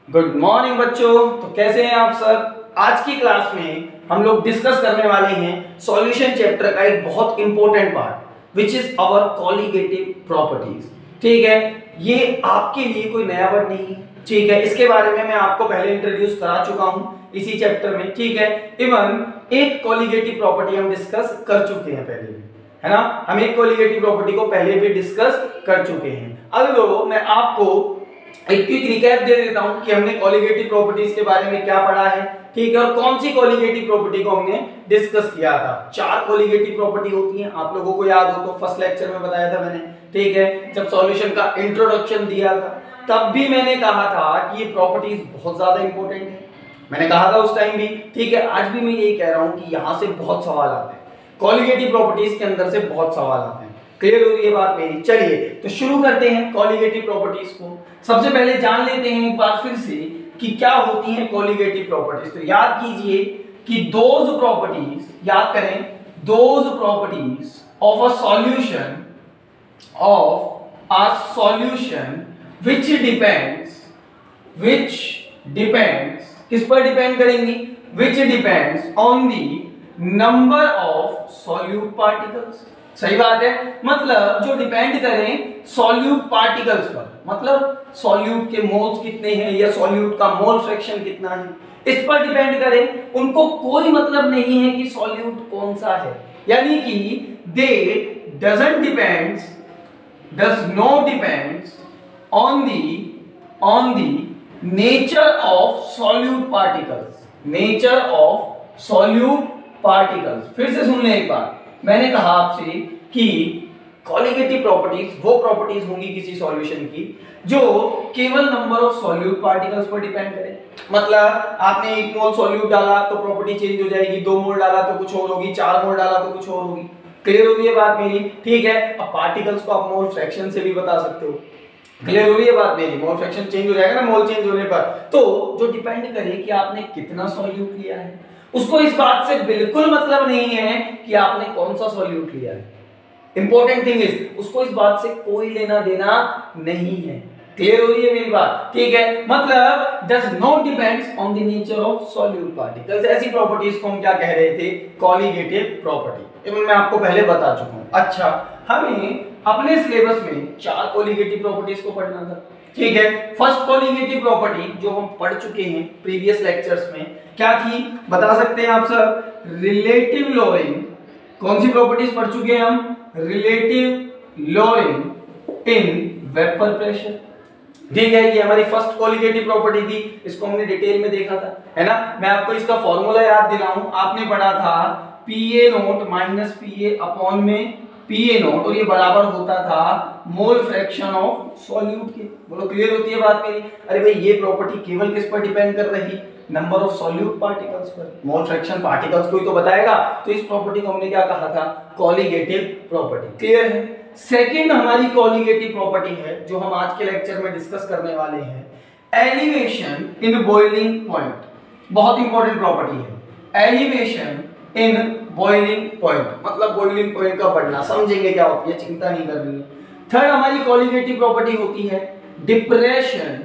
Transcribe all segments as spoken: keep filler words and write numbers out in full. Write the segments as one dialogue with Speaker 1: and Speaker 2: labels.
Speaker 1: Good morning बच्चों। तो कैसे हैं आप सब। आज की क्लास में हम लोग डिस्कस करने वाले हैं सॉल्यूशन चैप्टर का एक बहुत important part which is our colligative properties. ठीक है, ये आपके लिए कोई नया वर्ड नहीं है। ठीक है, इसके बारे में मैं आपको पहले इंट्रोड्यूस करा चुका हूं इसी चैप्टर में। ठीक है, इवन एक कॉलिगेटिव प्रॉपर्टी हम डिस्कस कर चुके हैं पहले भी, है ना। हम एक कॉलिगेटिव प्रॉपर्टी को पहले भी डिस्कस कर चुके हैं। अब तो मैं आपको एक क्विक रिकैप दे देता हूं कि हमने कॉलिगेटिव प्रॉपर्टीज के बारे में क्या पढ़ा है। ठीक है, और कौन सी कॉलिगेटिव प्रॉपर्टी को हमने डिस्कस किया था। चार कॉलिगेटिव प्रॉपर्टी होती हैं, आप लोगों को याद हो तो फर्स्ट लेक्चर में बताया था मैंने। ठीक है, जब सॉल्यूशन का इंट्रोडक्शन दिया था तब भी मैंने कहा था कि ये प्रॉपर्टीज बहुत ज्यादा इंपॉर्टेंट है। मैंने कहा था उस टाइम भी। ठीक है, आज भी मैं यही कह रहा हूं कि यहां से बहुत सवाल आते हैं, कॉलिगेटिव प्रॉपर्टीज के अंदर से बहुत सवाल आते हैं। क्लियर हो रही है बात मेरी। चलिए तो शुरू करते हैं कॉलिगेटिव प्रॉपर्टीज को। सबसे पहले जान लेते हैं एक बार फिर से कि क्या होती हैं कॉलिगेटिव प्रॉपर्टीज। तो याद कीजिए कि दोज प्रॉपर्टीज, याद करें, those properties of a solution of a solution which depends which depends किस पर डिपेंड करेंगी, which depends on the number of solute particles. सही बात है, मतलब जो डिपेंड करें सॉल्यूट पार्टिकल्स पर, मतलब सॉल्यूट के मोल्स कितने हैं या सॉल्यूट का मोल फ्रैक्शन कितना है, इस पर डिपेंड करें। उनको कोई मतलब नहीं है कि सॉल्यूट कौन सा है, यानी कि they doesn't depends does not depends on the on the nature of solute particles, nature of solute particles. फिर से सुन ले एक बार, मैंने कहा आपसे कि कॉलिगेटिव प्रॉपर्टीज वो प्रॉपर्टीज होंगी किसी सॉल्यूशन की जो केवल नंबर ऑफ सॉल्यूट पार्टिकल्स पर डिपेंड करे। मतलब आपने एक मोल सॉल्यूट डाला तो प्रॉपर्टी चेंज हो जाएगी, दो मोल डाला तो कुछ और होगी, चार मोल डाला तो कुछ और होगी। क्लियर हो रही है बात मेरी। ठीक है, अब पार्टिकल्स को आप मोल फ्रैक्शन से भी बता सकते हो। क्लियर हो रही है बात मेरी। मोल फ्रैक्शन चेंज हो जाएगा ना मोल चेंज होने पर। तो जो डिपेंड करे कि आपने कितना सॉल्यूट लिया है, उसको इस बात से बिल्कुल मतलब नहीं है कि आपने कौन सा सॉल्यूट लिया है। इंपॉर्टेंट थिंग इज, उसको इस बात से कोई लेना देना नहीं है। क्लियर हो रही है मेरी बात। ठीक है, मतलब does not depends on the nature of solute particles. ऐसी प्रॉपर्टीज को हम क्या कह रहे थे, कॉलिगेटिव प्रॉपर्टी। इवन मैं आपको पहले बता चुका हूं। अच्छा, हमें अपने सिलेबस में चार कॉलिगेटिव प्रॉपर्टीज को पढ़ना था। ठीक है, फर्स्ट कॉलिगेटिव प्रॉपर्टी जो हम पढ़ चुके हैं प्रीवियस लेक्चर्स में क्या थी, बता सकते हैं आप सब, रिलेटिव लोअरिंग। कौन सी प्रॉपर्टीज पढ़ चुके हैं हम, relative lowering in vapour pressure. ठीक है, ये हमारी फर्स्ट कॉलिगेटिव प्रॉपर्टी थी, इसको हमने डिटेल में देखा था, है ना। मैं आपको इसका फॉर्मूला याद दिलाऊं, आपने पढ़ा था P A naught minus P A upon में पी ए नोट, और ये बराबर होता था मोल फ्रैक्शन ऑफ सॉल्यूट के। बोलो क्लियर होती है बात मेरी। अरे भाई, ये प्रॉपर्टी केवल किस पर डिपेंड कर रही, नंबर ऑफ सॉल्यूट पार्टिकल्स पर। मोल फ्रैक्शन पार्टिकल्स को ही तो बताएगा। तो इस प्रॉपर्टी को हमने क्या कहा था, कॉलिगेटिव प्रॉपर्टी। क्लियर है। सेकंड हमारी कॉलिगेटिव प्रॉपर्टी है जो हम आज के लेक्चर में डिस्कस करने वाले हैं, एलिवेशन इन बॉइलिंग पॉइंट। बहुत इंपॉर्टेंट प्रॉपर्टी है, एलिवेशन इन बॉइलिंग पॉइंट, मतलब बॉइलिंग पॉइंट का पढ़ना, समझेंगे क्या होती है, चिंता नहीं करनी है। थर्ड हमारी कॉलिगेटिव प्रॉपर्टी होती है depression,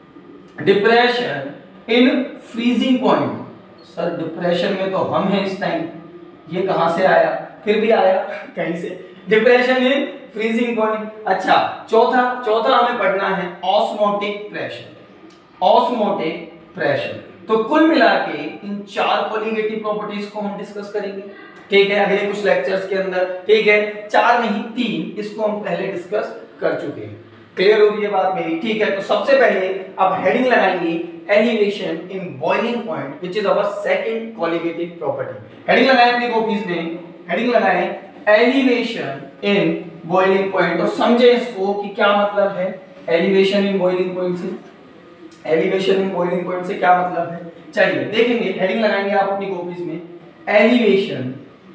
Speaker 1: depression in freezing point. Sir depression में तो हम हैं इस टाइम, ये कहां से आया, फिर भी आया कहीं से, डिप्रेशन इन फ्रीजिंग पॉइंट। अच्छा, चौथा चौथा हमें पढ़ना है ऑस्मोटिक प्रेशर, ऑस्मोटिक प्रेशर। तो कुल मिला के इन चार कॉलिगेटिव प्रॉपर्टीज को हम डिस्कस करेंगे। ठीक है, अगले कुछ लेक्चर्स के अंदर। ठीक है, चार नहीं तीन, इसको हम पहले डिस्कस कर चुके हैं। क्लियर हो रही है बात मेरी। ठीक है, तो सबसे पहले अब हेडिंग लगाएंगे elevation in boiling point which is our second colligative property. Heading लगाएं अपनी कॉपीज में, हेडिंग लगाएं एलिवेशन इन बॉइलिंग पॉइंट, और समझे इसको कि क्या मतलब है एलिवेशन इन बॉइलिंग पॉइंट से। एलिवेशन इन बॉइलिंग पॉइंट से क्या मतलब है, चलिए देखेंगे। हेडिंग लगाएंगे आप अपनी कॉपीज में, elevation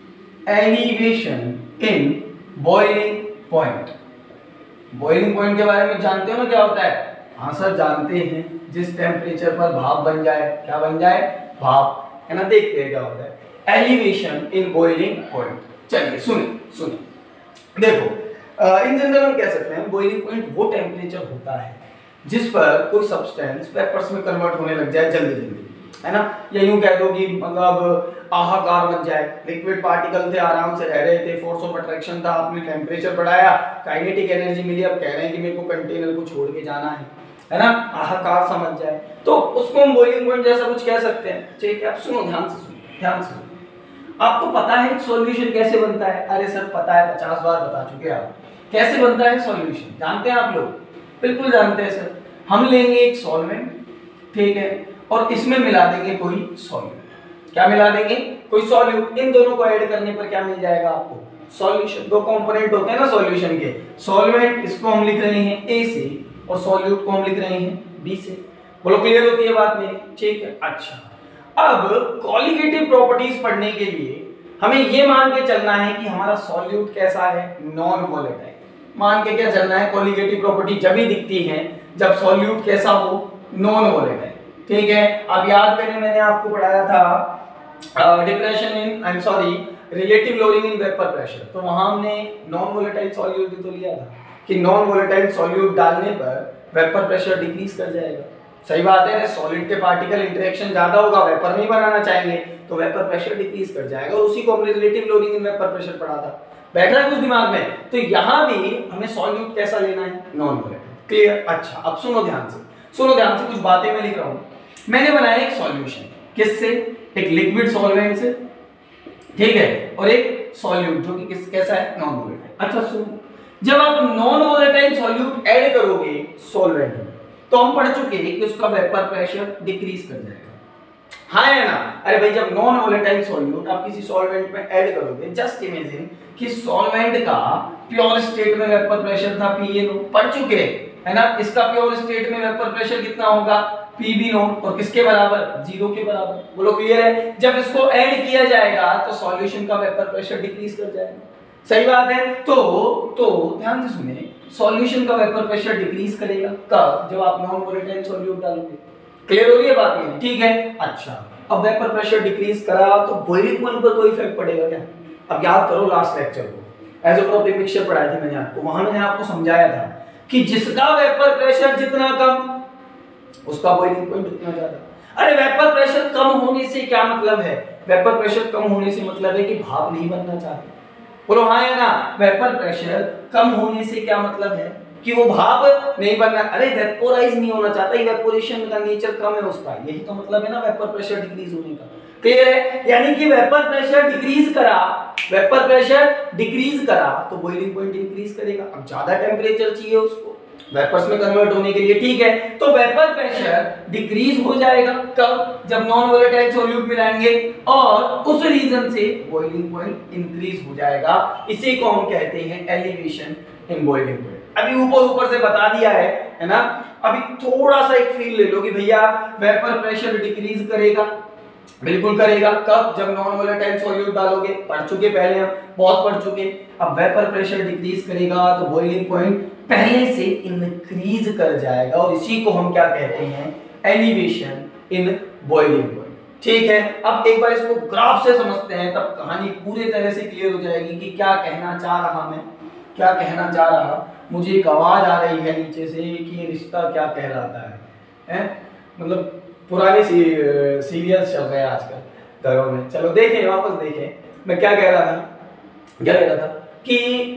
Speaker 1: elevation in boiling point. Boiling point के बारे में जानते हो ना क्या होता है, हाँ सर जानते हैं, जिस टेम्परेचर पर भाप बन जाए, क्या बन जाए, भाप, है ना। देखते हैं क्या होता है एलिवेशन इन बॉइलिंग पॉइंट। चलिए सुनिए सुनिए, देखो इन जनरल हम कह सकते हैं बॉइलिंग पॉइंट वो टेम्परेचर होता है जिस पर कोई सब्सटेंस वेपर्स में कन्वर्ट होने लग जाए जल्दी जल्दी, है ना, या यूं कह दो कि मतलब आहाकार बन जाए। लिक्विड पार्टिकल थे, आराम से रह रहे थे, फोर्स ऑफ अट्रैक्शन था, आपने टेम्परेचर बढ़ाया, काइनेटिक एनर्जी मिली, अब कह रहे हैं कि मेरे को कंटेनर को छोड़ के जाना है, है ना, आहाकार समझ जाए, तो उसको हम बॉइलिंग पॉइंट जैसा कुछ कह सकते हैं। ठीक है, अब सुनो, ध्यान से सुनो, ध्यान से सुनो। आपको पता है सॉल्यूशन कैसे बनता है? अरे सर पता है, पचास बार बता चुके आप। कैसे बनता है सॉल्यूशन, जानते हैं आप लोग? बिल्कुल जानते हैं सर। हम लेंगे एक सॉल्वेंट, ठीक है, और इसमें मिला देंगे कोई सॉल्यूट। क्या मिला देंगे? कोई सॉल्यूट। इन दोनों को ऐड करने पर क्या मिल जाएगा आपको? सॉल्यूशन। दो कंपोनेंट होते हैं ना सॉल्यूशन के, सॉल्वेंट इसको हम लिख रहे हैं ए से और सॉल्यूट को हम लिख रहे हैं बी से। बोलो क्लियर होती है बात मेरी? ठीक है, अच्छा। अब कॉलिगेटिव प्रॉपर्टीज पढ़ने के लिए हमें ये मान के चलना है कि हमारा सॉल्यूट कैसा है? Non volatile. मान के क्या चलना है? कॉलिगेटिव प्रॉपर्टी जब ही दिखती है जब सॉल्यूट कैसा हो? Non volatile. ठीक है, अब याद करें, मैंने आपको पढ़ाया था depression in I am sorry relative loading in vapour pressure, तो वहां हमने नॉन वोलेटाइल सॉल्यूट भी तो लिया था कि नॉन वोलेटाइल सॉल्यूट डालने पर वेपर प्रेशर डिक्रीज कर जाएगा। सही बात है, सॉलिड के पार्टिकल इंटरेक्शन ज्यादा होगा, वेपर नहीं बनाना चाहेंगे, तो वेपर प्रेशर डिक्रीज कर जाएगा, और उसी को हमने relative loading in vapour pressure पढ़ा था। बैठ रहा है कुछ दिमाग में? तो यहां भी हमें सॉल्यूट कैसा लेना है? Non volatile. क्लियर? अच्छा, अब सुनो ध्यान से, सुनो ध्यान से, कुछ बातें मैं लिख रहा हूं। मैंने बनाया एक सॉल्यूशन, किससे? एक लिक्विड सॉल्वेंट से, ठीक है, और एक सॉल्यूट जो कि किस कैसा है? Non volatile. अच्छा सुनो, जब आप नॉन वोलेटाइल सॉल्यूट ऐड करोगे सॉल्वेंट में, तो हम पढ़ चुके हैं कि उसका वेपर प्रेशर डिक्रीज कर जाएगा, हाँ है ना? अरे भाई, जब नॉन वोलेटाइल सॉल्यूट आप किसी सॉल्वेंट में ऐड करोगे, जस्ट इमेजिन कि सॉल्वेंट का प्योर स्टेट में वेपर प्रेशर था पी ए नॉट, पढ़ चुके है ना? इसका प्योर स्टेट में वेपर प्रेशर कितना होगा? पी बी नॉट, और किसके बराबर? जीरो के बराबर। बोलो क्लियर है? जब इसको ऐड किया जाएगा तो सॉल्यूशन का वेपर प्रेशर डिक्रीज कर जाएगा। सही बात है? तो तो ध्यान से सुनिए, सॉल्यूशन का वेपर प्रेशर डिक्रीज करेगा कब? जब आप नॉन वोलेटाइल सॉल्यूट डालोगे। क्लियर हो रही है बात मेरी? ठीक है, अच्छा। अब वेपर प्रेशर डिक्रीज करा तो बॉइलिंग पॉइंट पर कोई इफेक्ट पड़ेगा क्या? अब याद करो लास्ट लेक्चर को, एज़ोट्रोपिक मिक्सचर पढ़ाए थे मैंने आपको, वहां मैंने आपको समझाया था कि जिसका वेपर प्रेशर जितना कम उसका बॉइलिंग पॉइंट उतना ज्यादा। अरे वेपर प्रेशर कम होने से क्या मतलब है? वेपर प्रेशर कम होने से मतलब है कि भाप नहीं बनना चाहते। बोलो हाँ या ना? वेपर प्रेशर कम होने से क्या मतलब है? कि वो भाप नहीं बनना, अरे वेपोराइज नहीं होना चाहता, इवेपोरेशन का नेचर कम है उसका, यही तो मतलब है ना वेपर प्रेशर डिक्रीज होने का। क्लियर है? यानी कि वेपर प्रेशर डिक्रीज करा, वेपर प्रेशर डिक्रीज करा तो बॉइलिंग पॉइंट इंक्रीज करेगा। अब ज्यादा टेम्परेचर चाहिए उसको वेपर्स में कन्वर्ट होने के लिए, ठीक है, तो वेपर प्रेशर डिक्रीज हो जाएगा कब? जब नॉन वोलेटाइल सॉल्यूट मिलाएंगे, और उस रीजन से बॉइलिंग पॉइंट इंक्रीज हो जाएगा। इसी को हम कहते हैं एलिवेशन इन बॉइलिंग पॉइंट। अभी ऊपर ऊपर से बता दिया है है ना? अभी थोड़ा सा एक फील ले लो कि भैया वेपर प्रेशर डिक्रीज करेगा, बिल्कुल करेगा। कब? जब नॉन वोलेटाइल सॉल्यूट डालोगे। पढ़ चुके पहले, हम बहुत पढ़ चुके। अब वेपर प्रेशर डिक्रीज करेगा तो बॉइलिंग पॉइंट पहले से इंक्रीज कर जाएगा, और इसी को हम क्या कहते हैं? Elevation in boiling point. ठीक है, अब एक बार इसको ग्राफ से समझते हैं, तब कहानी पूरी तरह से क्लियर हो जाएगी कि क्या कहना चाह रहा मैं, क्या कहना चाह रहा। मुझे एक आवाज आ रही है नीचे से कि ये रिश्ता क्या कहलाता है, हैं? मतलब पुराने सी, सीरियल्स चल रहे हैं आजकल घरों में। चलो देखें, वापस देखें मैं क्या कह रहा था। क्या कह रहा था कि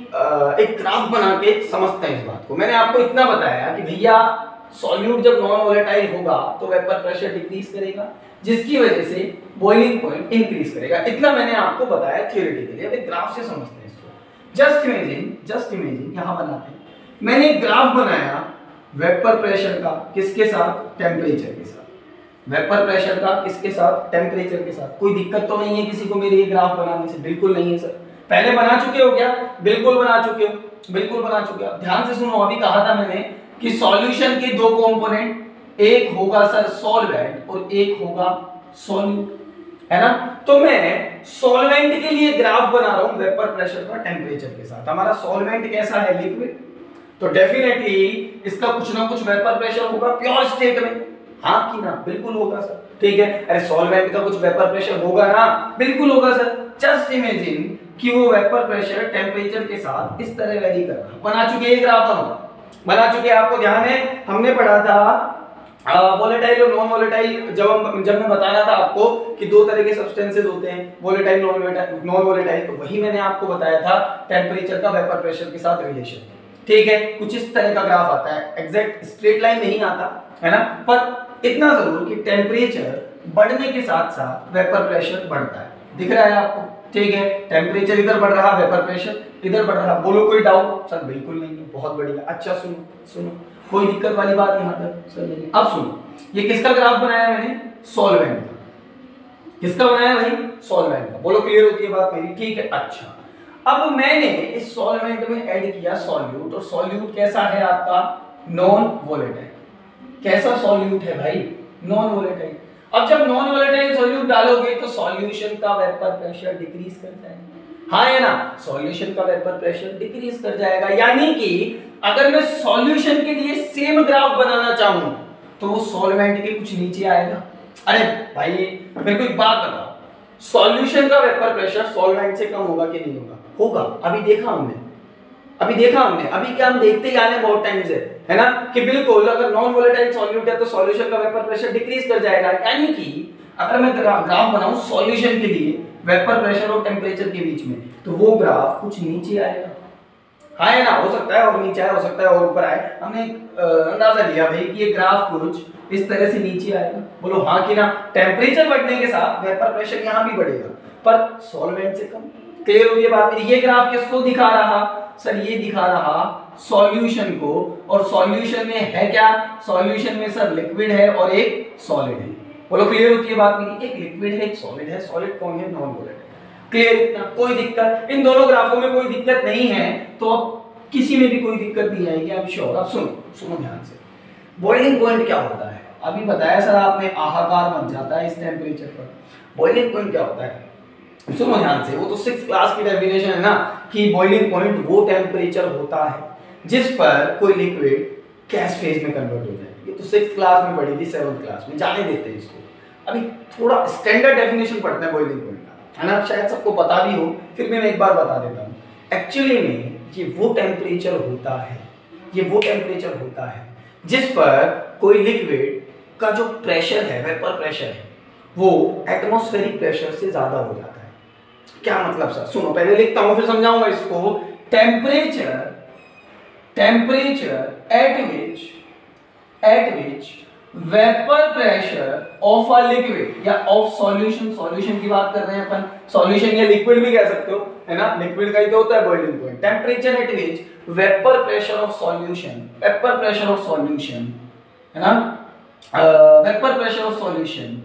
Speaker 1: एक ग्राफ बना के समझते हैं इस बात को। मैंने आपको इतना बताया कि भैया सॉल्यूट जब नॉन वोलेटाइल होगा तो वेपर प्रेशर डिक्रीज करेगा, जिसकी वजह से बॉइलिंग पॉइंट इंक्रीज करेगा। इतना मैंने आपको बताया थियोरेटिकली। अब एक ग्राफ से समझते हैं इसको। जस्ट इमेजिन, जस्ट इमेजिन यहां बनाते हैं, मैंने एक ग्राफ बनाया वेपर प्रेशर का, किसके साथ? टेम्परेचर के साथ। वेपर प्रेशर का किसके साथ? टेम्परेचर के साथ। कोई दिक्कत तो नहीं है किसी को मेरे ये ग्राफ बनाने से? बिल्कुल नहीं है सर। पहले बना चुके हो क्या? बिल्कुल बना चुके हो, बिल्कुल बना चुके हो। ध्यान से सुनो, अभी कहा था मैंने कि सॉल्यूशन के दो कंपोनेंट, एक होगा सर सॉल्वेंट और एक होगा सॉल्यूट, है ना? तो मैं सॉल्वेंट के लिए ग्राफ बना रहा हूं वेपर प्रेशर का टेम्परेचर के साथ। हमारा सॉल्वेंट कैसा है? लिक्विड, तो डेफिनेटली इसका कुछ ना कुछ वेपर प्रेशर होगा प्योर स्टेट में, हाँ कि ना? बिल्कुल होगा सर। ठीक है, अरे सॉल्वेंट का कुछ वेपर प्रेशर होगा ना? बिल्कुल होगा सर। जस्ट इमेजिन कि वो वेपर प्रेशर टेम्परेचर के साथ इस तरह वेरी कर रहा है। बना चुके हैं ग्राफ हम, बना चुके हैं, आपको ध्यान है हमने पढ़ा था वोलेटाइल और नॉन वोलेटाइल। जब हम जब मैं बताया था आपको कि दो तरह के सब्सटेंसेस होते हैं, volatile non volatile non volatile, तो वही मैंने आपको बताया था टेम्परेचर का वेपर प्रेशर के साथ रिलेशन। ठीक है, कुछ इस तरह का ग्राफ आता है, एग्जैक्ट स्ट्रेट लाइन नहीं आता है ना, पर इतना जरूर कि टेम्परेचर बढ़ने के साथ साथ वेपर प्रेशर बढ़ता है। दिख रहा है आपको? ठीक है, टेम्परेचर इधर बढ़ रहा, वेपर प्रेशर इधर बढ़ रहा। बोलो कोई डाउट? सर बिल्कुल नहीं है, बहुत बढ़िया। अच्छा सुनो सुनो, कोई दिक्कत वाली बात यहाँ तक? सर नहीं। अब सुनो, ये किसका ग्राफ बनाया मैंने? सॉल्वेंट का। किसका बनाया भाई? सॉल्वेंट का। बोलो क्लियर होती है बात मेरी? ठीक है। अच्छा, अब मैंने इस सॉल्वेंट में ऐड किया सॉल्यूट, और सॉल्यूट कैसा है आपका? Non volatile. कैसा सॉल्यूट है भाई? Non volatile. अब जब नॉन वोलेटाइल सॉल्यूट डालोगे तो सॉल्यूशन का वेपर प्रेशर डिक्रीज कर जाएगा। हाँ है ना, सॉल्यूशन का वेपर प्रेशर डिक्रीज कर जाएगा। यानी कि अगर मैं सॉल्यूशन के लिए सेम ग्राफ बनाना चाहूं तो वो सॉल्वेंट के कुछ नीचे आएगा। अरे भाई मेरे को एक बात बताओ, सॉल्यूशन का वेपर प्रेशर सॉल्वेंट से कम होगा कि नहीं होगा? होगा। अभी देखा हमने अभी देखा हमने अभी क्या हम देखते ही आ रहे हैं बहुत टाइम से, है ना, कि बिल्कुल अगर नॉन वोलेटाइल सॉल्यूट है तो सॉल्यूशन का वेपर प्रेशर डिक्रीज कर जाएगा। यानी कि अगर मैं ग्राफ बनाऊं सॉल्यूशन के लिए वेपर प्रेशर और टेम्परेचर के बीच में, तो वो ग्राफ कुछ नीचे आएगा। हाँ है ना, हो सकता है और नीचे आए, हो सकता है और ऊपर आए। हमने अंदाजा लिया भाई कि ये ग्राफ कुछ इस तरह से नीचे आएगा। बोलो हाँ कि ना? टेम्परेचर बढ़ने के साथ वेपर प्रेशर यहाँ भी बढ़ेगा, पर सॉल्वेंट से कम। क्लियर हो गई बात? ये ग्राफ किसको दिखा रहा? सर ये दिखा रहा सॉल्यूशन को, और सॉल्यूशन में है क्या? सॉल्यूशन में सर लिक्विड है और एक सॉलिड है। बोलो क्लियर होती है बात मेरी? एक लिक्विड है एक सॉलिड है। सॉलिड कौन है? Non volatile. क्लियर? इतना कोई दिक्कत? इन दोनों ग्राफों में कोई दिक्कत नहीं है, तो अब किसी में भी कोई दिक्कत नहीं आएगी, आई एम श्योर। अब सुनो सुनो ध्यान से, बॉइलिंग पॉइंट क्या होता है? अभी बताया सर आपने, आहाकार बन जाता है इस टेम्परेचर पर। बॉइलिंग पॉइंट क्या होता है? सुनो ध्यान से, वो तो सिक्स क्लास की डेफिनेशन है ना, कि बॉइलिंग पॉइंट वो टेम्परेचर होता है जिस पर कोई लिक्विड गैस फेज में कन्वर्ट हो जाए। ये तो सिक्स क्लास में पढ़ी थी, सेवंथ क्लास में, जाने देते हैं इसको। अभी थोड़ा स्टैंडर्ड डेफिनेशन पढ़ते हैं बॉइलिंग पॉइंट का, है ना, शायद सबको पता भी हो, फिर भी मैं एक बार बता देता हूँ। एक्चुअली में ये वो टेम्परेचर होता है ये वो टेम्परेचर होता है जिस पर कोई लिक्विड का जो प्रेशर है, वेपर प्रेशर है, वो एटमॉस्फेरिक प्रेशर से ज्यादा हो जाता है। क्या मतलब सर? सुनो, पहले लिखता हूं फिर समझाऊंगा इसको। Temperature temperature at which at which vapour pressure of a liquid या ऑफ सॉल्यूशन, सॉल्यूशन की बात कर रहे हैं अपन, सॉल्यूशन या लिक्विड भी कह सकते हो, है ना, लिक्विड का ही तो होता है boiling point. Temperature at which vapour pressure of solution vapour pressure of solution है ना, vapour pressure of solution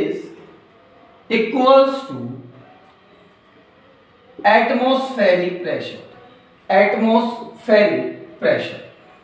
Speaker 1: is equals to atmospheric pressure atmospheric pressure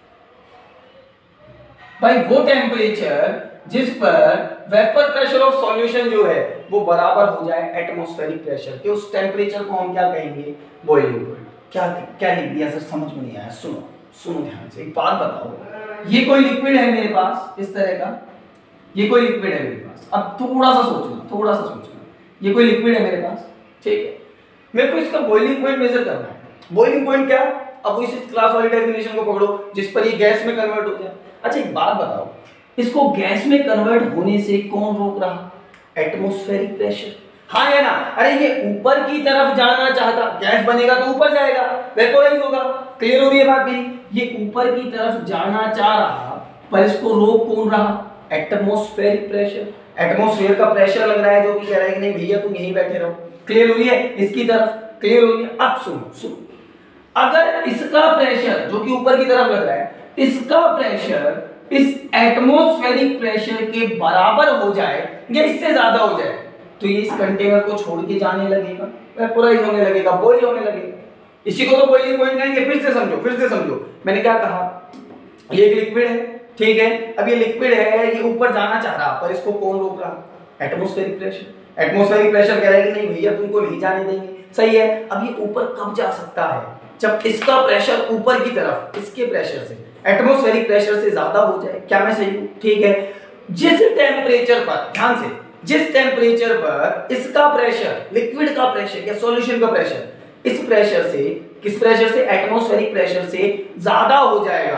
Speaker 1: भाई वो टेम्परेचर जिस पर वेपर प्रेशर ऑफ सॉल्यूशन जो है वो बराबर हो जाए एटमॉस्फेरिक प्रेशर के, उस टेम्परेचर को हम क्या कहेंगे? Boiling point. क्या क्या लिख दिया सर? समझ में नहीं आया? सुनो सुनो ध्यान से, एक बात बताओ, ये कोई लिक्विड है मेरे पास इस तरह का, ये कोई लिक्विड है मेरे पास। अब थोड़ा सा सोचना थोड़ा सा सोचना ये कोई लिक्विड है मेरे पास, ठीक है, मेरे को इसका बॉइलिंग पॉइंट मेजर करना है। बॉइलिंग पॉइंट क्या? अब वो इसी क्लास वाली डेफिनेशन को पकड़ो जिस पर ये गैस में कन्वर्ट हो जाए। अच्छा एक बात बताओ, इसको गैस में कन्वर्ट होने से कौन रोक रहा? Atmospheric pressure. हाँ है ना? अरे ये ऊपर की तरफ जाना चाहता, गैस बनेगा तो ऊपर जाएगा, वेपोराइज होगा। क्लियर हो रही है बात मेरी? ये ऊपर की तरफ जाना चाह रहा, पर इसको रोक कौन रहा? Atmospheric pressure. एटमॉस्फेयर का प्रेशर लग रहा है जो कि कह रहा है कि नहीं भैया तुम यहीं बैठे रहो। क्लियर हो रही है? इसकी तरफ क्लियर हो रही है? अब सुनो सुनो, अगर इसका प्रेशर जो कि ऊपर की तरफ लग रहा है, इसका प्रेशर इस एटमॉस्फेरिक प्रेशर के बराबर हो जाए या इससे ज्यादा हो जाए, तो ये इस कंटेनर को छोड़ के जाने लगेगा, वेपोराइज होने लगेगा, बॉइल होने लगेगा। इसी को तो बॉइलिंग पॉइंट कहेंगे। फिर से समझो फिर से समझो मैंने क्या कहा? ये एक लिक्विड है, ठीक है, अब ये लिक्विड है, ये ऊपर जाना चाह रहा, पर इसको कौन रोक रहा? Atmospheric pressure. एटमॉस्फेरिक प्रेशर कह रहा है कि नहीं भैया तुमको नहीं जाने देंगे, सही है। अब ये ऊपर कब जा सकता है? जब इसका प्रेशर ऊपर की तरफ इसके प्रेशर से, एटमॉस्फेरिक प्रेशर से ज्यादा हो जाए। क्या मैं सही हूं? ठीक है। जिस टेम्परेचर पर, ध्यान से, जिस टेम्परेचर पर इसका प्रेशर, लिक्विड का प्रेशर या सॉल्यूशन का प्रेशर, इस प्रेशर से, किस प्रेशर से? एटमॉस्फेरिक प्रेशर से ज्यादा हो जाएगा,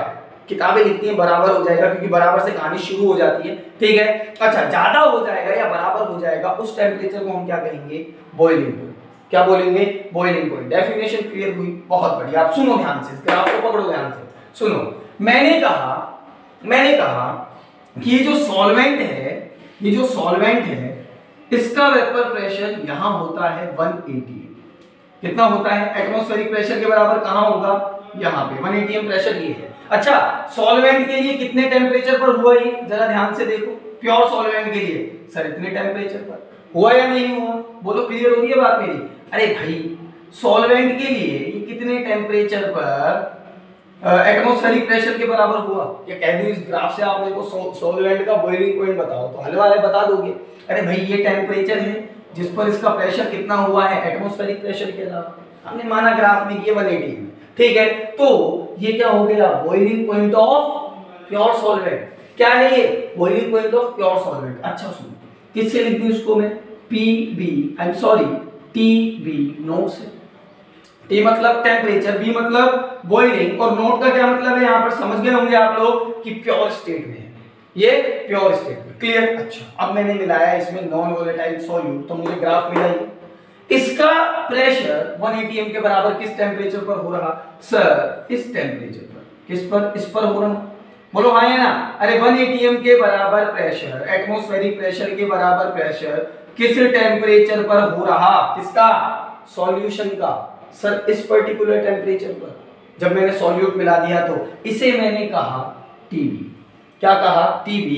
Speaker 1: किताबें लिखती हैं बराबर हो जाएगा, क्योंकि बराबर से कहानी शुरू हो जाती है, ठीक है। अच्छा, ज्यादा हो जाएगा या बराबर हो जाएगा उस टेम्परेचर को हम क्या कहेंगे, बॉइलिंग पॉइंट। क्या बोलेंगे, बॉइलिंग पॉइंट। डेफिनेशन क्लियर हुई, बहुत बढ़िया। आप सुनो ध्यान से, ग्राफ को पकड़ो ध्यान से, सुनो। मैंने कहा मैंने कहा कि ये जो सॉल्वेंट है, ये जो सॉल्वेंट है इसका वेपर प्रेशर यहां होता है एक सौ अस्सी। कितना होता है, एटमॉस्फेरिक प्रेशर के बराबर कहां होगा, यहां पे एक सौ अस्सी प्रेशर ये है। अच्छा, सॉल्वेंट के लिए कितने टेम्परेचर पर हुआ ये, जरा ध्यान से देखो। प्योर सॉल्वेंट के लिए सर इतने टेम्परेचर पर हुआ या नहीं हुआ, बोलो, क्लियर हो रही है बात मेरी। अरे भाई, सॉल्वेंट के लिए ये कितने टेम्परेचर पर एटमॉस्फेरिक प्रेशर के बराबर हुआ, या कह दूं इस ग्राफ से आप मेरे को सॉल्वेंट का बॉइलिंग पॉइंट बताओ, तो हल वाले बता दोगे। अरे भाई, ये टेम्परेचर है जिस पर इसका प्रेशर कितना हुआ है, एटमॉस्फेरिक प्रेशर के अलावा। हमने माना ग्राफ में कि ये एक सौ अस्सी है, ठीक है। तो ये क्या हो गया, boiling point of pure solvent. क्या है ये, boiling point of pure solvent. अच्छा सुनो, किससे लिख दूं इसको मैं, P B, I am sorry, T B not से। टी मतलब टेम्परेचर, बी मतलब बॉइलिंग, और नोट का क्या मतलब है, यहां पर समझ गए होंगे आप लोग कि प्योर स्टेट में है, ये प्योर स्टेट में। क्लियर। अच्छा, अब मैंने मिलाया इसमें नॉन वोलेटाइल सॉल्यूट, तो मुझे ग्राफ मिला ये। इसका प्रेशर एक सौ अस्सी एम के बराबर किस टेम्परेचर पर हो रहा, सर इस टेम्परेचर पर। किस पर, इस पर हो रहा, बोलो हाँ या ना। अरे एक सौ अस्सी एम के बराबर प्रेशर, एटमॉस्फेरिक प्रेशर के बराबर प्रेशर किस टेम्परेचर पर हो रहा, किसका, सॉल्यूशन का। सर इस पर्टिकुलर टेम्परेचर पर जब मैंने सॉल्यूट मिला दिया तो इसे मैंने कहा टीबी। क्या कहा, TB,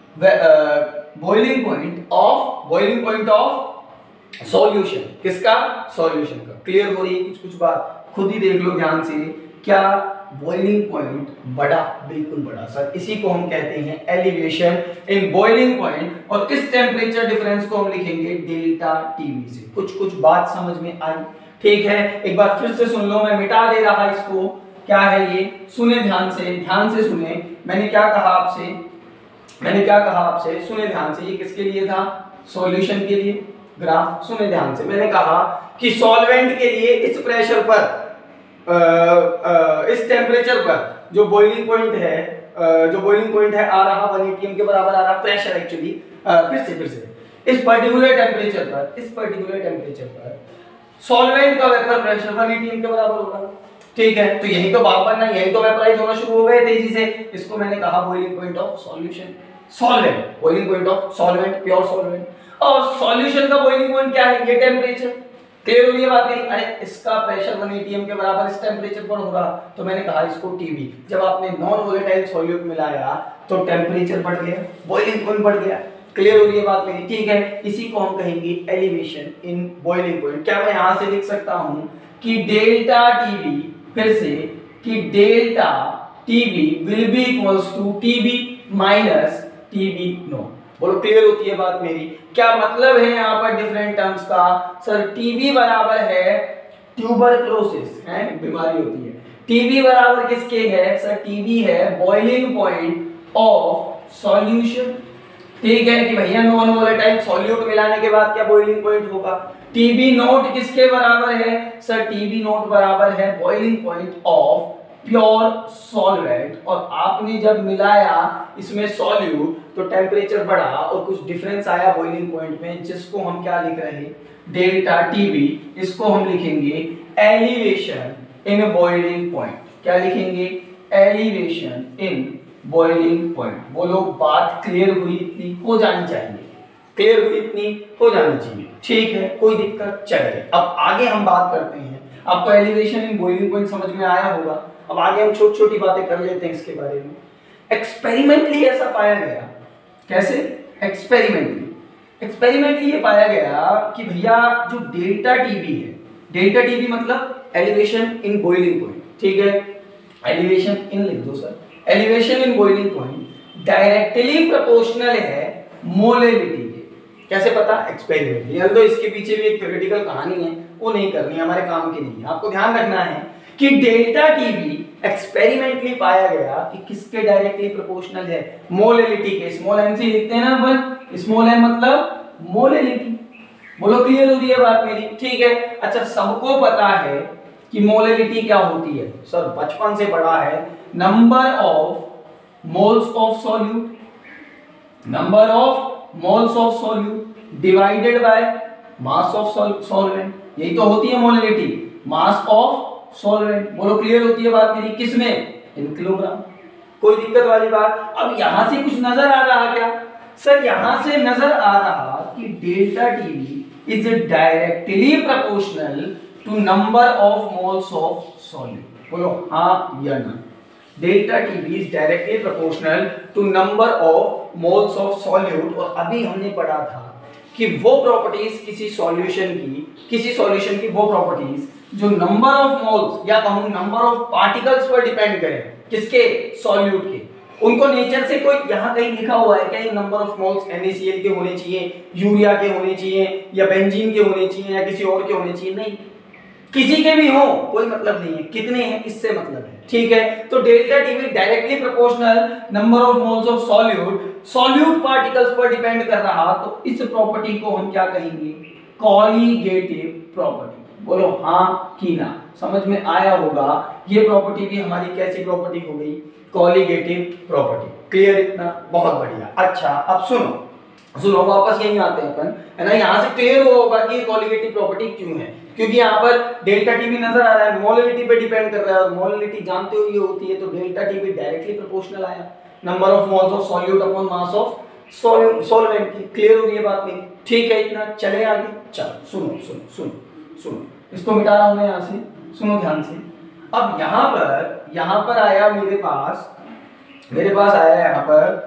Speaker 1: boiling point of boiling point of solution, किसका, सॉल्यूशन का। क्लियर हो रही है कुछ कुछ बात, खुद ही देख लो ध्यान से। क्या, बॉइलिंग पॉइंट बड़ा, बिल्कुल बड़ा सर, इसी को हम कहते हैं एलिवेशन इन बॉइलिंग पॉइंट, और इस टेम्परेचर डिफरेंस को हम लिखेंगे डेल्टा टीबी से। कुछ कुछ बात समझ में आई, ठीक है। एक बार फिर से सुन लो, मैं मिटा दे रहा इसको। क्या है ये, सुने ध्यान से, ध्यान से सुने। मैंने क्या कहा आपसे, मैंने क्या कहा आपसे, सुने ध्यान से। ये किसके लिए था, सॉल्यूशन के लिए। ग्राफ सुने ध्यान से, मैंने कहा कि सॉल्वेंट के लिए इस प्रेशर पर, आ, आ, इस टेम्परेचर पर जो बॉइलिंग पॉइंट है, आ, जो बॉइलिंग पॉइंट है आ रहा एक सौ अस्सी एम के बराबर आ रहा प्रेशर एक्चुअली। फिर से फिर से इस पर्टिकुलर टेम्परेचर पर, इस पर्टिकुलर टेम्परेचर पर सॉल्वेंट का वेपर प्रेशर एक सौ अस्सी एम के बराबर होगा, ठीक है। तो यही तो बात बनना, यही तो वेपराइज होना शुरू हो गए तेजी से। इसको मैंने कहा boiling point of solution, solvent, boiling point of solvent, pure solvent. और सॉल्यूशन का बॉइलिंग पॉइंट क्या है, ये टेम्परेचर। क्लियर हो रही है बात मेरी। अरे इसका प्रेशर एक सौ अस्सी एम के बराबर इस टेम्परेचर पर हो रहा, तो मैंने कहा इसको टीबी। जब आपने नॉन वोलेटाइल सॉल्यूट मिलाया तो टेम्परेचर बढ़ गया, बॉइलिंग पॉइंट बढ़ गया। क्लियर हो रही है बात मेरी, ठीक है। इसी को हम कहेंगे एलिवेशन इन बॉइलिंग पॉइंट। क्या मैं यहां से लिख सकता हूं कि डेल्टा टीबी, फिर से कि delta TB will be equals to TB minus TB not. बोलो क्लियर होती है बात मेरी। क्या मतलब है यहाँ पर डिफरेंट टर्म्स का, सर टीबी बराबर है ट्यूबरक्लोसिस, है बीमारी होती है। टीबी बराबर किसके है, सर टीबी है बॉइलिंग पॉइंट ऑफ सॉल्यूशन, ठीक है। कि भैया नॉन वोलेटाइल सॉल्यूट मिलाने के बाद क्या बॉइलिंग पॉइंट होगा। टीबी नोट किसके बराबर है, सर टीबी नोट बराबर है boiling point of pure solvent. और आपने जब मिलाया इसमें सॉल्यूट तो टेम्परेचर बढ़ा और कुछ डिफरेंस आया बॉइलिंग पॉइंट में, जिसको हम क्या लिख रहे हैं, डेल्टा टीबी। इसको हम लिखेंगे एलिवेशन इन बॉइलिंग पॉइंट। क्या लिखेंगे, एलिवेशन इन बॉइलिंग पॉइंट। बोलो बात क्लियर हुई, इतनी हो जानी चाहिए, क्लियर हुई इतनी हो जानी चाहिए, ठीक है, कोई दिक्कत। चलिए अब आगे हम बात करते हैं। आपको एलिवेशन इन बॉइलिंग पॉइंट समझ में आया होगा। अब आगे हम छोटी छोटी बातें कर लेते हैं इसके बारे में। एक्सपेरिमेंटली ऐसा पाया गया, कैसे, एक्सपेरिमेंटली एक्सपेरिमेंटली ये पाया गया कि भैया जो डेल्टा टीबी है, डेल्टा टीबी मतलब एलिवेशन इन बॉइलिंग पॉइंट, ठीक है। एलिवेशन इन लिख दो sir, elevation in boiling point directly proportional है मोलेलिटी के। कैसे पता, एक्सपेरिमेंटली। तो इसके पीछे भी एक थ्योरेटिकल कहानी है, वो नहीं करनी है, हमारे काम की नहीं है। आपको ध्यान रखना है कि डेल्टा टीबी एक्सपेरिमेंटली पाया गया कि किसके डायरेक्टली प्रोपोर्शनल है, मोलेलिटी के। स्मॉल एम से लिखते हैं ना अपन, स्मॉल एम मतलब मोलेलिटी। बोलो क्लियर हो रही है बात मेरी, ठीक है। अच्छा सबको पता है, कि मोलैलिटी क्या होती है। सर बचपन से पढ़ा है, number of moles of solute, number of moles of solute divided by mass of solvent, यही तो होती है मोलैलिटी, मास ऑफ सॉल्वेंट। बोलो क्लियर होती है बात मेरी, किसमें, इन किलोग्राम। कोई दिक्कत वाली बात। अब यहां से कुछ नजर आ रहा क्या? सर यहां से नजर आ रहा कि delta TB is directly proportional to number of moles of solute. बोलो हाँ या ना। Delta TB is directly proportional to number of moles of solute. और अभी हमने पढ़ा था कि वो प्रॉपर्टीज किसी सॉल्यूशन की किसी सॉल्यूशन की वो प्रॉपर्टीज जो नंबर ऑफ मोल्स या कहूं नंबर ऑफ पार्टिकल्स पर डिपेंड करें, किसके, सॉल्यूट के, उनको नेचर से कोई यहाँ कहीं लिखा हुआ है क्या ये नंबर ऑफ मोल्स NaCl के होने चाहिए, यूरिया के होने चाहिए, या बेंजीन के होने चाहिए, या किसी और के होने चाहिए? नहीं, किसी के भी हो कोई मतलब नहीं है, कितने हैं इससे मतलब है। ठीक है, तो delta TB directly proportional number of moles of solute solute particles पर डिपेंड कर रहा, तो इस प्रॉपर्टी को हम क्या कहेंगे, कॉलीगेटिव प्रॉपर्टी। बोलो हाँ कि ना, समझ में आया होगा। ये प्रॉपर्टी भी हमारी कैसी प्रॉपर्टी हो गई, कॉलीगेटिव प्रॉपर्टी। क्लियर इतना, बहुत बढ़िया। अच्छा अब सुनो सुनो वापस यहीं आते हैं अपन, है ना। यहाँ से क्लियर हुआ होगा कि कॉलीगेटिव प्रॉपर्टी क्यों है, क्योंकि यहाँ पर डेल्टा टीवी नजर आ रहा है, मोलैलिटी पे डिपेंड कर रहा है, और मोलैलिटी जानते हो ये होती है, तो डेल्टा टीवी डायरेक्टली प्रोपोर्शनल आया number of moles of solute upon mass of solvent की। क्लियर हो रही है बात मेरी? ठीक है इतना, चले आगे। चलो सुनो सुनो सुनो सुनो, इसको मिटा रहा हूं मैं यहाँ से, सुनो ध्यान से। अब यहाँ पर यहाँ पर आया मेरे पास मेरे पास आया यहाँ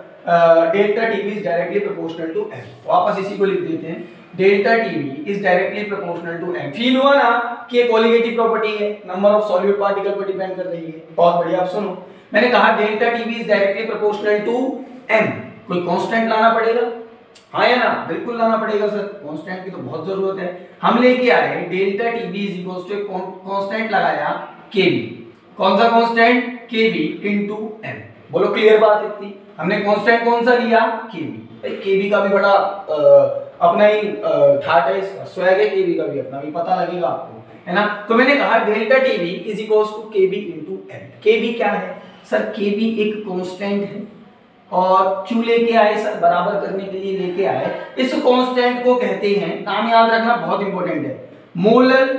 Speaker 1: पर delta TB is directly proportional to M. वापस इसी को लिख देते हैं, delta TB is directly proportional to M. Feel हुआ ना कि ये कॉलीगेटिव प्रॉपर्टी है, नंबर ऑफ सॉल्यूट पार्टिकल पर डिपेंड कर रही है। बहुत बढ़िया। अब सुनो, मैंने कहा delta TB is directly proportional to M, कोई कांस्टेंट लाना पड़ेगा, हाँ या ना? बिल्कुल लाना पड़ेगा सर, कांस्टेंट की तो बहुत जरूरत है। हम लेके आए delta TB is equals to constant लगाया केबी। कौन सा कांस्टेंट? KB into M. बोलो क्लियर बात इतनी। हमने कांस्टेंट कौन सा लिया? केबी। भाई केबी का भी बड़ा आ, अपना ही ठाट है, इसका स्वैग है, केबी का भी अपना भी पता लगेगा आपको, है ना। तो मैंने कहा delta TB is equals to KB into M. KB क्या है सर? केबी एक कांस्टेंट है, और क्यों लेके आए सर? बराबर करने के लिए लेके आए। इस कांस्टेंट को कहते हैं, नाम याद रखना बहुत इंपॉर्टेंट है, मोलर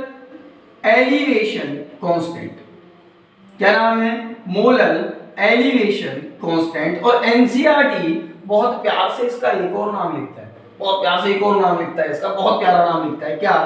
Speaker 1: एलिवेशन कांस्टेंट। क्या नाम है? Molar elevation constant. और एनसीईआरटी बहुत प्यार से इसका एक और नाम लिखता है, बहुत प्यार से एक और नाम लिखता है इसका, बहुत प्यारा नाम लिखता है। क्या?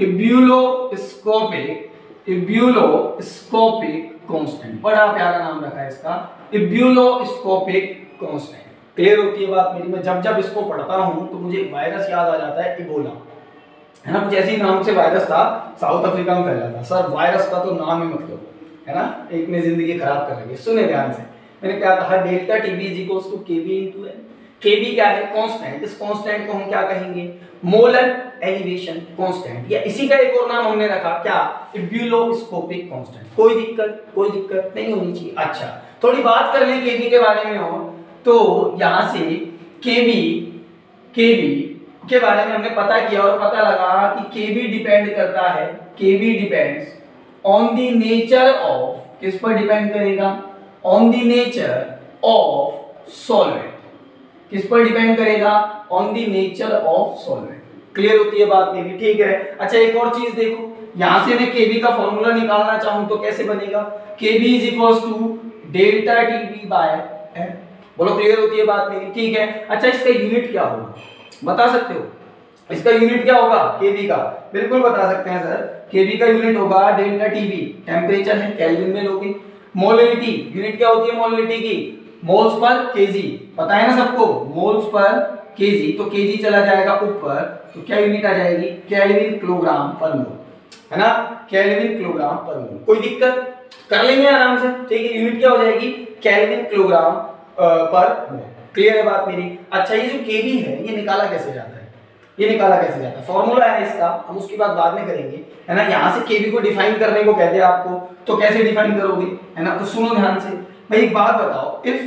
Speaker 1: Ebullioscopic ebullioscopic constant. बड़ा प्यारा नाम रखा है इसका, इब्यूलोस्कोपिक कांस्टेंट। क्लियर होती है बात मेरी? मैं जब जब इसको पढ़ता हूं तो मुझे वायरस याद आ जाता है, इबोला, है ना। कुछ ऐसी नाम से वायरस था, साउथ अफ्रीका में फैला था। सर वायरस का तो नाम ही मतलब, है ना, एक ने जिंदगी खराब कर रही है। सुने ध्यान से, मैंने क्या कहा? Delta TB is equals to KB into M. KB क्या है? कांस्टेंट। इस कांस्टेंट को हम क्या कहेंगे? मोलर एलिवेशन कांस्टेंट, या इसी का एक और नाम हमने रखा क्या? Ebullioscopic constant. कोई दिक्कत कोई दिक्कत नहीं होनी चाहिए। अच्छा थोड़ी बात कर लें केबी के बारे में हो, तो यहां से केबी केबी के बारे में हमने पता किया और पता लगा कि केबी डिपेंड करता है, KB depends on the nature of, किस पर डिपेंड करेगा? On the nature of solvent. किस पर डिपेंड करेगा? On the nature of solvent. Clear होती है बात मेरी? ठीक है। अच्छा एक और चीज देखो, यहां से मैं केबी का फॉर्मूला निकालना चाहूं तो कैसे बनेगा? KB is equals to delta TB by M. बोलो क्लियर होती है बात मेरी? ठीक है। अच्छा इसका यूनिट क्या होगा, बता सकते हो? इसका यूनिट क्या होगा केबी का? बिल्कुल बता सकते हैं सर, केबी का यूनिट होगा डेल्टा टीवी। टेम्परेचर है, केल्विन में लोगे। मोलैलिटी यूनिट क्या होती है मोलैलिटी की? मोल्स पर केजी, पता है ना सबको, मोल्स पर केजी। तो केजी चला जाएगा ऊपर, तो क्या यूनिट आ जाएगी? केल्विन किलोग्राम पर मोल, है ना, केल्विन किलोग्राम पर मोल। कोई दिक्कत? कर लेंगे आराम से। ठीक है, यूनिट क्या हो जाएगी? केल्विन किलोग्राम पर मोल। क्लियर है बात मेरी? अच्छा ये जो केबी है ये निकाला कैसे जाता है? ये निकाला कैसे जाता है? फॉर्मूला है इसका, हम उसकी बात बाद में करेंगे, है ना। यहाँ से केबी को डिफाइन करने को कहते हैं आपको, तो कैसे डिफाइन करोगे, है ना। तो सुनो ध्यान से भाई, एक बात बताओ, if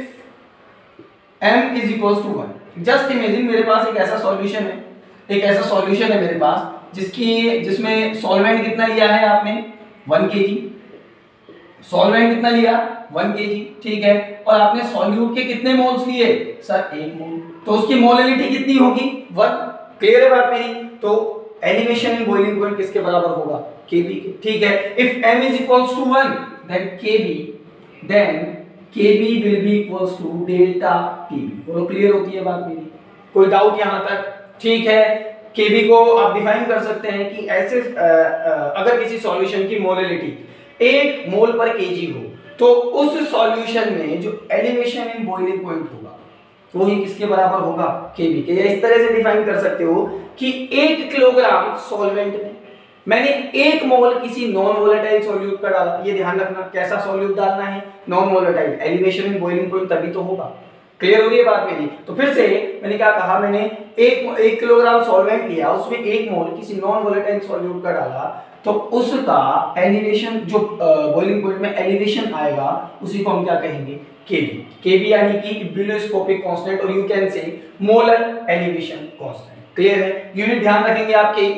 Speaker 1: m is equals to one, just imagine मेरे पास एक ऐसा सॉल्यूशन है, एक ऐसा सॉल्यूशन है मेरे पास जिसकी जिसमें सॉल्वेंट कितना लिया है आपने? वन के जी, सॉल्वेंट कितना लिया, वन के जी, ठीक है। और आपने सॉल्यूट के कितने मोल्स लिए सर, एक मोल, तो उसकी मोलैलिटी कितनी होगी, वन। क्लियर है बात मेरी। तो एलिवेशन इन बॉइलिंग पॉइंट किसके बराबर होगा, केबी के, ठीक है। If m is equals to one then kb then kb will be equals to delta tb। बोलो क्लियर होती है बात मेरी, कोई डाउट यहां तक, ठीक है। kb को आप डिफाइन कर सकते हैं कि ऐसे आ, आ, अगर किसी सॉल्यूशन की मोलैलिटी एक मोल पर केजी हो तो उस सॉल्यूशन में जो एलिवेशन इन बॉइलिंग पॉइंट होगा वो ही किसके बराबर होगा, केबी के। या इस तरह से डिफाइन कर सकते हो कि एक किलोग्राम सॉल्वेंट में मैंने एक मोल किसी नॉन वोलेटाइल सॉल्यूट का डाला। ये ध्यान रखना, कैसा सॉल्यूट डालना है, non volatile, elevation in boiling point तभी तो होगा। क्लियर हो रही है बात मेरी। तो फिर से मैंने क्या कहा, मैंने एक एक किलोग्राम सॉल्वेंट लिया, उसमें एक मोल किसी नॉन वोलेटाइल सॉल्यूट का डाला, तो उसका एलिवेशन जो बॉइलिंग पॉइंट में एलिवेशन आएगा उसी को हम क्या कहेंगे, केबी। केबी यानी कि बिलोस्कोपिक कांस्टेंट, और you can say molar elevation constant. Clear है। यूनिट ध्यान रखेंगे आपके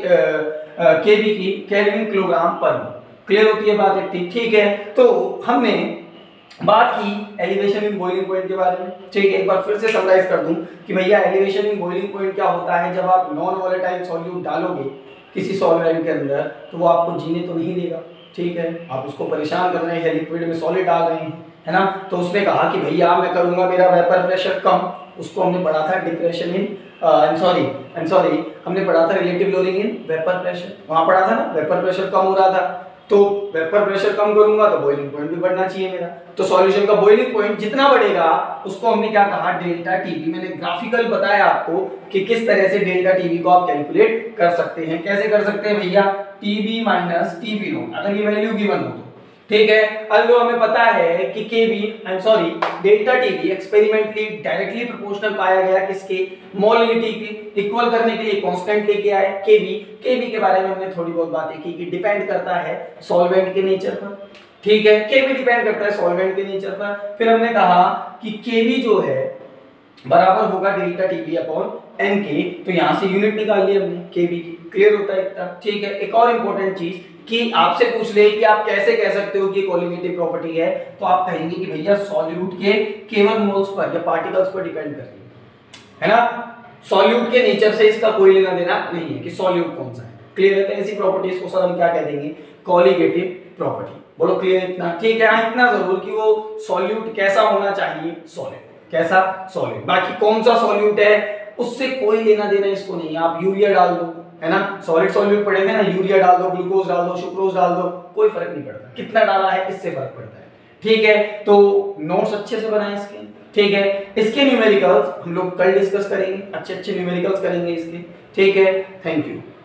Speaker 1: केबी की, केल्विन किलोग्राम पर मोल। क्लियर होती है बात इतनी, ठीक है। तो हमने बात की एलिवेशन इन बॉइलिंग पॉइंट के बारे में, ठीक है। एक बार फिर से समराइज कर दूं कि भैया एलिवेशन इन बॉइलिंग पॉइंट क्या होता है, जब आप नॉन वोलेटाइल सॉल्यूट डालोगे किसी सॉल्वेंट के अंदर तो वो आपको जीने तो नहीं देगा, ठीक है। आप उसको परेशान कर रहे हैं, लिक्विड में सॉलिड डाल रहे हैं, है ना। तो उसने कहा कि भैया मैं करूंगा मेरा वेपर प्रेशर कम, उसको हमने पढ़ा था depression in I am sorry I am sorry हमने पढ़ा था relative loading in vapour pressure, वहां पढ़ा था ना, वेपर प्रेशर कम हो रहा था, तो वेपर प्रेशर कम करूंगा तो बॉइलिंग पॉइंट भी बढ़ना चाहिए मेरा। तो सॉल्यूशन का बॉइलिंग पॉइंट जितना बढ़ेगा उसको हमने क्या कहा, डेल्टा टीबी। मैंने ग्राफिकल बताया आपको कि किस तरह से डेल्टा टीबी को आप कैलकुलेट कर सकते हैं। कैसे कर सकते हैं भैया, टीबी माइनस टीबी नॉट, अगर ये वैल्यू गिवन हो तो, ठीक है। अब हमें पता है कि KB I am sorry delta TB experimentally directly proportional पाया गया किसके, मोलैलिटी के। इक्वल करने के लिए कांस्टेंट लेके आए केबी। केबी के बारे में हमने थोड़ी बहुत बातें की कि डिपेंड करता है सॉल्वेंट के नेचर पर, ठीक है। केबी डिपेंड करता है सॉल्वेंट के नेचर पर। फिर हमने कहा कि केबी जो है बराबर होगा डेल्टा टीबी अपॉन एन के, तो यहां से यूनिट निकाल ली हमने केबी की। क्लियर होता है इतना, ठीक है। एक और इंपॉर्टेंट चीज कि आपसे पूछ ले कि आप कैसे कह सकते हो कि कोलिगेटिव प्रॉपर्टी है, तो आप कहेंगे कि भैया सॉल्यूट के केवल मोल्स पर या पार्टिकल्स पर डिपेंड कर रही है, है ना। सॉल्यूट के नेचर से इसका कोई लेना देना नहीं है कि सॉल्यूट कौन सा है। क्लियर है। तो ऐसी प्रॉपर्टीज को सर हम क्या कह देंगे, कोलिगेटिव प्रॉपर्टी। बोलो क्लियर इतना, ठीक है। हाँ इतना जरूर कि वो सॉल्यूट कैसा होना चाहिए, सॉलिड। कैसा, सॉलिड। बाकी कौन सा सॉल्यूट है उससे कोई लेना देना इसको नहीं है। आप यूरिया डाल दो, है ना, सॉलिड सॉल्यूट पड़ेंगे ना, यूरिया डाल दो, ग्लूकोज डाल दो, सुक्रोज डाल दो, कोई फर्क नहीं पड़ता कितना डाला है, इससे फर्क पड़ता है, ठीक है। तो नोट्स अच्छे से बनाए इसके, ठीक है। इसके न्यूमेरिकल्स हम लोग कल डिस्कस करेंगे, अच्छे अच्छे न्यूमेरिकल्स करेंगे इसके, ठीक है। Thank you.